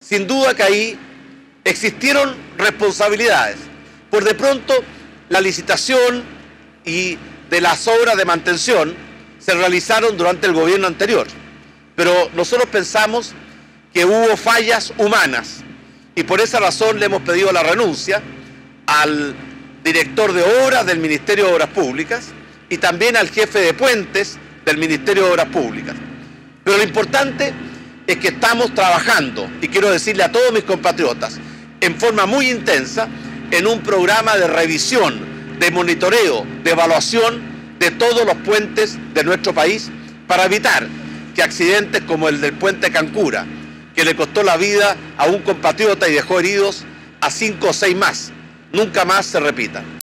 Sin duda que ahí existieron responsabilidades. Por de pronto, la licitación y de las obras de mantención se realizaron durante el gobierno anterior. Pero nosotros pensamos que hubo fallas humanas y por esa razón le hemos pedido la renuncia al director de obras del Ministerio de Obras Públicas y también al jefe de puentes del Ministerio de Obras Públicas. Pero lo importante es que estamos trabajando, y quiero decirle a todos mis compatriotas, en forma muy intensa, en un programa de revisión, de monitoreo, de evaluación de todos los puentes de nuestro país para evitar que accidentes como el del puente Cancura, que le costó la vida a un compatriota y dejó heridos a 5 o 6 más, nunca más se repitan.